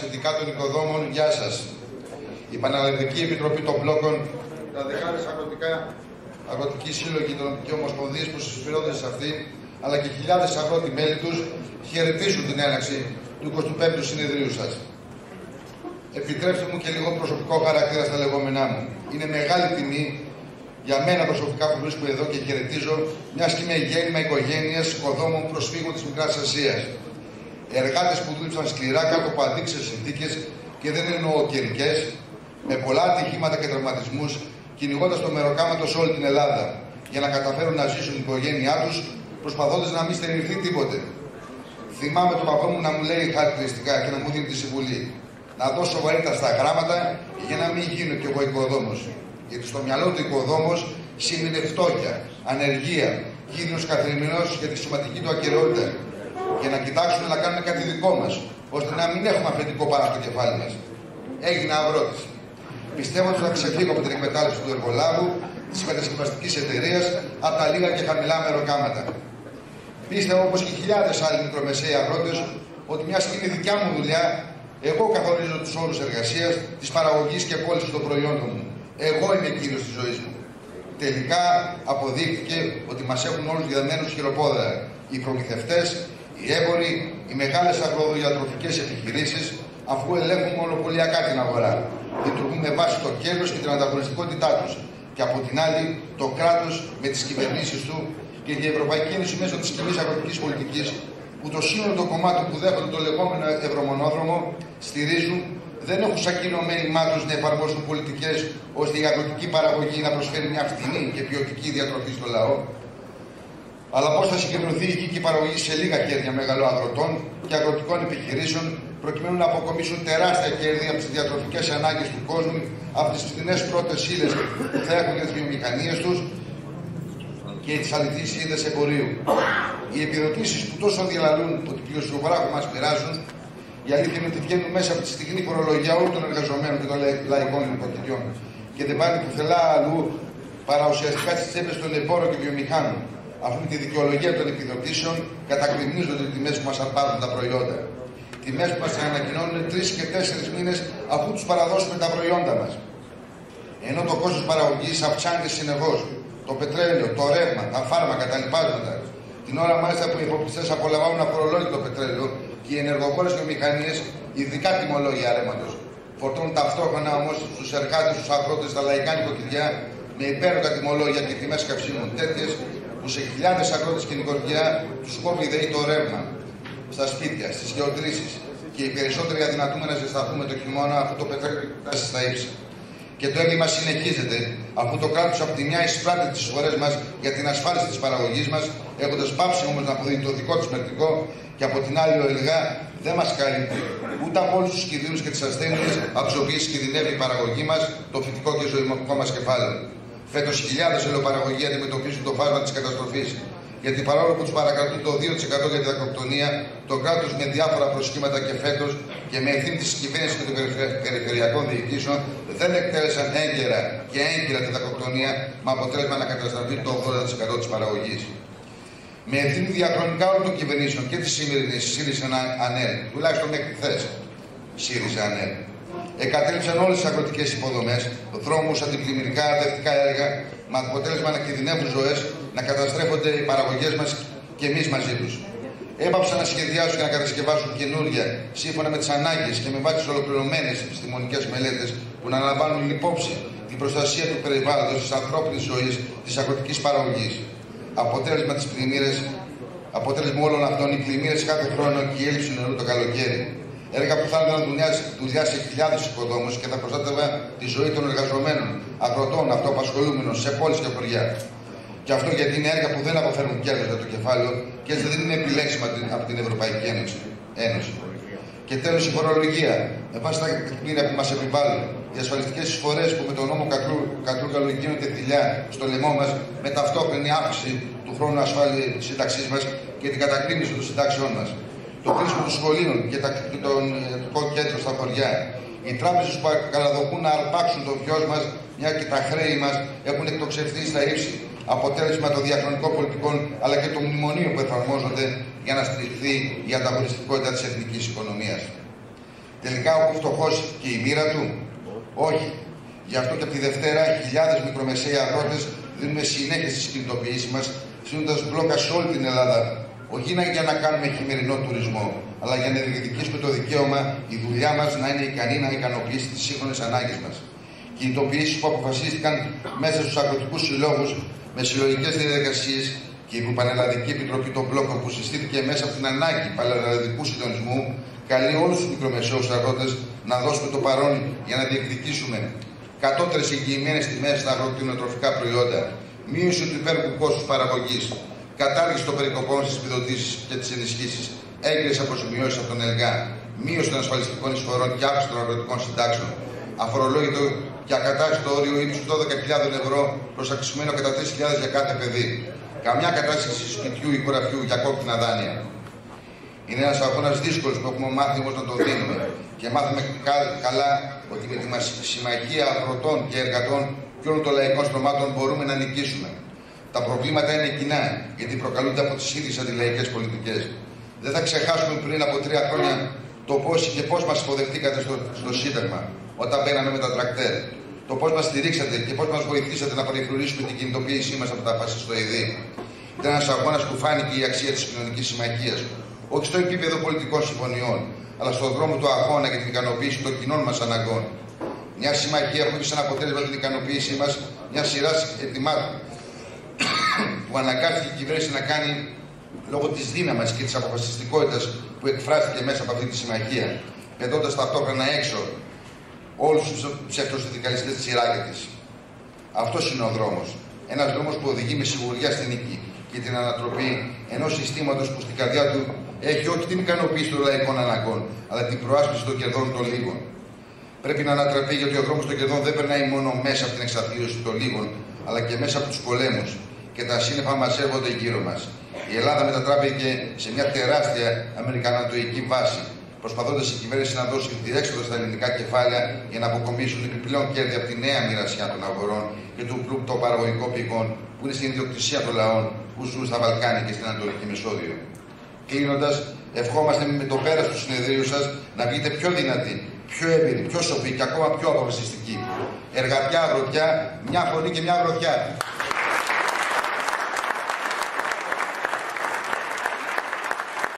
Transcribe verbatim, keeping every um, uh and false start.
Συνδικάτων Οικοδόμων, γεια σας. Η Πανελλαδική Επιτροπή των Μπλόκων, τα δεκάδες αγροτικά, αγροτικοί σύλλογοι και ομοσπονδίες που συσφυρώνται σε αυτή, αλλά και χιλιάδες αγρότοι μέλη τους, χαιρετίζουν την έναρξη του εικοστού πέμπτου συνεδρίου σας. Επιτρέψτε μου και λίγο προσωπικό χαρακτήρα στα λεγόμενά μου. Είναι μεγάλη τιμή για μένα προσωπικά που βρίσκω εδώ και χαιρετίζω, μιας και είμαι γέννημα οικογένειας οικοδόμων προσφύγων της Μικράς Ασίας. Εργάτες που δούλεψαν σκληρά κάτω από αδίξιες συνθήκες και δεν εννοώ καιρικές, με πολλά ατυχήματα και τραυματισμούς, κυνηγώντας το μεροκάματο σε όλη την Ελλάδα, για να καταφέρουν να ζήσουν την οικογένειά τους, προσπαθώντας να μην στερηθεί τίποτε. Θυμάμαι τον παππού μου να μου λέει χαρακτηριστικά και να μου δίνει τη συμβουλή. Να δώσω βαρύτητα στα γράμματα για να μην γίνω κι εγώ οικοδόμος. Γιατί στο μυαλό του οικοδόμος σήμαινε φτώχεια, ανεργία, κίνδυνος καθημερινός για τη σωματική του ακεραιότητα. Για να κοιτάξουν να κάνουμε κάτι δικό μας, ώστε να μην έχουμε αφεντικό πάνω από το κεφάλι μας. Έγινα αγρότης. Πιστεύω ότι θα ξεφύγω από την εκμετάλλευση του εργολάβου, της κατασκευαστικής εταιρείας, από τα λίγα και χαμηλά μεροκάματα. Πίστευα, όπως και χιλιάδες άλλοι μικρομεσαίοι αγρότες, ότι μια στιγμή δικιά μου δουλειά, εγώ καθορίζω τους όρους εργασίας, της παραγωγής και πώλησης των προϊόντων μου. Εγώ είμαι κύριος της ζωής μου. Τελικά αποδείχθηκε ότι μας έχουν όλους διαδμένους χειροπόδαρα. Οι προμηθευτές, οι έμποροι, οι μεγάλες αγροδιατροφικές επιχειρήσεις, αφού ελέγχουν μονοπωλιακά την αγορά. Λειτουργούν με βάση το κέρδος και την ανταγωνιστικότητά τους. Και από την άλλη, το κράτος με τις κυβερνήσεις του και η Ευρωπαϊκή Ένωση μέσω της κοινής αγροτικής πολιτικής, που το σύνολο των κομμάτων που δέχονται το λεγόμενο ευρωμονόδρομο στηρίζουν, δεν έχουν σαν κύριο μέλημά τους να εφαρμόσουν πολιτικές ώστε η αγροτική παραγωγή να προσφέρει μια φτηνή και ποιοτική διατροφή στο λαό. Αλλά πώς θα συγκεντρωθεί η οικική παραγωγή σε λίγα χέρια μεγαλοαγροτών και αγροτικών επιχειρήσεων, προκειμένου να αποκομίσουν τεράστια κέρδη από τις διατροφικές ανάγκες του κόσμου, από τις φθηνές πρώτες ύλες που θα έχουν για τις βιομηχανίες τους και τις αληθείς ύλες εμπορίου. Οι επιδοτήσεις που τόσο διαλαλούν ότι οι πλειοσιογράφοι μας πειράζουν, η αλήθεια είναι ότι βγαίνουν μέσα από τη στιγμή φορολογία όλων των εργαζομένων και των λαϊκών νοικοκυριών και δεν πάνε πουθενά αλλού παρά ουσιαστικά στις τσέπες των εμπόρων και βιομηχάνων. Αφού με τη δικαιολογία των επιδοτήσεων κατακριμνίζονται οι τιμές που μας αρπάζουν τα προϊόντα. Τιμές που μας ανακοινώνουν τρεις και τέσσερις μήνες αφού τους παραδώσουμε τα προϊόντα μας. Ενώ το κόστος παραγωγής αυξάνεται συνεχώς. Το πετρέλαιο, το ρεύμα, τα φάρμακα, τα λοιπάσματα. Την ώρα μάλιστα που οι υποπληστές απολαμβάνουν αφορολόγητο πετρέλαιο και οι ενεργοβόρες βιομηχανίες, ειδικά τιμολόγια ρεύματος, φορτώνουν ταυτόχρονα όμως στους εργάτες, στους αγρότες, στα λαϊκά νοικοκυριά με υπέροχα τιμολόγια και τιμές καυσίμων τέτοιες που σε χιλιάδες αγρότες και νοικοκυριά τους κόβει ΔΕΗ το ρεύμα στα σπίτια, στις γεωτρήσεις και οι περισσότεροι αδυνατούμε να ζεσταθούμε το χειμώνα αφού το πετρέλαιο φτάσει στα ύψη. Και το έγκλημα συνεχίζεται, αφού το κράτος από τη μια εισπράττει τις εισφορές μας για την ασφάλιση της παραγωγής μας, έχοντας πάψει όμως να αποδίδει το δικό τους μερτικό, και από την άλλη ο ΕΛΓΑ δεν μας καλύπτει ούτε από όλους τους κινδύνους και τις ασθένειες από τις οποίες κινδυνεύει η παραγωγή μας, το φυτικό και ζωικό μας κεφάλαιο. Φέτος χιλιάδες ελαιοπαραγωγοί αντιμετωπίζουν το φάσμα της καταστροφής. Γιατί παρόλο που τους παρακρατούν το δύο τοις εκατό για την δακοκτονία, το κράτος με διάφορα προσχήματα και φέτος και με ευθύνη της κυβέρνησης και των περιφερειακών διοικήσεων δεν εκτέλεσαν έγκαιρα και έγκαιρα την δακοκτονία, με αποτέλεσμα να καταστραφεί το ογδόντα τοις εκατό της παραγωγής. Με ευθύνη διαχρονικά όλων των κυβερνήσεων και τη σημερινή ΣΥΡΙΖΑ ΑΝΕΛ, τουλάχιστον μέχρι χθες ΣΥΡΙΖΑ ΑΝΕΛ, εγκατέλειψαν όλες τις αγροτικές υποδομές, δρόμους, αντιπλημμυρικά, αρδευτικά έργα, με αποτέλεσμα να κινδυνεύουν ζωές, να καταστρέφονται οι παραγωγές μας και εμείς μαζί τους. Έπαψαν να σχεδιάσουν και να κατασκευάσουν καινούρια, σύμφωνα με τις ανάγκες και με βάση τις ολοκληρωμένες επιστημονικές μελέτες που να αναλαμβάνουν υπόψη την προστασία του περιβάλλοντος, της ανθρώπινης ζωής, της αγροτικής παραγωγής. Αποτέλεσμα της πλημμύρες, αποτέλεσμα όλων αυτών οι πλημμύρες κάθε χρόνο και η έλλειψη νερού το καλοκαίρι. Έργα που θα έδωσαν δουλειά σε χιλιάδες οικοδόμους και θα προστάτευαν τη ζωή των εργαζομένων, αγροτών, αυτοαπασχολούμενων σε πόλεις και χωριά. Και αυτό γιατί είναι έργα που δεν αποφέρουν κέρδος για το κεφάλαιο και έτσι δεν είναι επιλέξιμα από την Ευρωπαϊκή Ένωση. Και τέλος η φορολογία. Με βάση τα κριτήρια που μας επιβάλλουν, οι ασφαλιστικές εισφορές που με τον νόμο Κατρούγκαλου γίνονται θηλιά στο λαιμό μας, με ταυτόχρονη αύξηση του χρόνου ασφάλειας της σύνταξής μας και την κατακρίνηση των συντάξεών μας. Το κλείσιμο των σχολείων και το ιατρικό κέντρο στα χωριά. Οι τράπεζες που καλαδοχούν να αρπάξουν το βιός μας, μια και τα χρέη μας έχουν εκτοξευθεί στα ύψη. Αποτέλεσμα των διαχρονικών πολιτικών αλλά και των μνημονίων που εφαρμόζονται για να στηριχθεί η ανταγωνιστικότητα της εθνικής οικονομίας. Τελικά ο φτωχός και η μοίρα του. Όχι. Γι' αυτό και από τη Δευτέρα χιλιάδες μικρομεσαίοι αγρότες δίνουμε συνέχεια στις κινητοποιήσεις μας, στείλοντας μπλόκα σε όλη την Ελλάδα. Όχι για να κάνουμε χειμερινό τουρισμό, αλλά για να διεκδικήσουμε το δικαίωμα η δουλειά μας να είναι ικανή να ικανοποιήσει τις σύγχρονες ανάγκες μας. Κινητοποιήσεις που αποφασίστηκαν μέσα στους αγροτικούς συλλόγους με συλλογικές διαδικασίες και η Πανελλαδική Επιτροπή των Μπλόκων που συστήθηκε μέσα από την ανάγκη πανελλαδικού συντονισμού, καλεί όλους τους μικρομεσαίους αγρότες να δώσουμε το παρόν για να διεκδικήσουμε κατώτερες εγγυημένες τιμές στα αγροτικοτροφικά προϊόντα, μείωση του υπέροχου κόστους παραγωγής, κατάργηση των περικοπών στις επιδοτήσεις και τις ενισχύσεις, έγκριση αποζημιώσεις από τον ΕΛΓΑ, μείωση των ασφαλιστικών εισφορών και αύξηση των αγροτικών συντάξεων, αφορολόγητο και ακατάστατο όριο ύψους δώδεκα χιλιάδες ευρώ προς αυξημένο κατά τρεις χιλιάδες για κάθε παιδί. Καμιά κατάσταση σπιτιού ή χωραφιού για κόκκινα δάνεια. Είναι ένας αγώνας δύσκολος που έχουμε μάθει όμως να τον δίνουμε. Και μάθαμε καλά ότι με τη συμμαχία αγροτών και εργατών και όλων των λαϊκών στρωμάτων μπορούμε να νικήσουμε. Τα προβλήματα είναι κοινά, γιατί προκαλούνται από τις ίδιες αντιλαϊκές πολιτικές. Δεν θα ξεχάσουμε πριν από τρία χρόνια το πώς και πώς μας υποδεχτήκατε στο, στο Σύνταγμα, όταν μπαίναμε με τα τρακτέρ. Το πώς μας στηρίξατε και πώς μας βοηθήσατε να περιφρουρήσουμε την κινητοποίησή μας από τα φασιστοειδή. Ήταν ένας αγώνας που φάνηκε η αξία της κοινωνικής συμμαχίας, όχι στο επίπεδο πολιτικών συμφωνιών, αλλά στον δρόμο του αγώνα για την ικανοποίηση των κοινών μας αναγκών. Μια συμμαχία που είχε σαν αποτέλεσμα την ικανοποίησή μας μια σειρά ετοιμάτων που αναγκάστηκε η κυβέρνηση να κάνει λόγω της δύναμης και της αποφασιστικότητας που εκφράστηκε μέσα από αυτή τη συμμαχία, πετώντας ταυτόχρονα έξω όλους τους ψευτοσυνδικαλιστές της σειράκια της. Αυτός είναι ο δρόμος. Ένας δρόμος που οδηγεί με σιγουριά στην νίκη και την ανατροπή ενός συστήματος που στην καρδιά του έχει όχι την ικανοποίηση των λαϊκών αναγκών, αλλά την προάσπιση των κερδών των λίγων. Πρέπει να ανατραπεί, γιατί ο δρόμος των κερδών δεν περνάει μόνο μέσα από την εξαθλίωση των λίγων, αλλά και μέσα από τους πολέμους. Και τα σύννεφα μαζεύονται γύρω μας. Η Ελλάδα μετατράπηκε σε μια τεράστια αμερικανατοϊκή βάση, προσπαθώντας η κυβέρνηση να δώσει διέξοδο στα ελληνικά κεφάλαια για να αποκομίσουν επιπλέον κέρδη από τη νέα μοιρασιά των αγορών και του πλούκτου των παραγωγικών πηγών που είναι στην ιδιοκτησία των λαών που ζουν στα Βαλκάνια και στην Ανατολική Μεσόγειο. Κλείνοντας, ευχόμαστε με το πέρας του συνεδρίου σας να βγείτε πιο δυνατοί, πιο έμπειροι, πιο σοφοί και ακόμα πιο αποφασιστικοί. Εργατιά, αγροτιά, μια φωνή και μια γροθιά.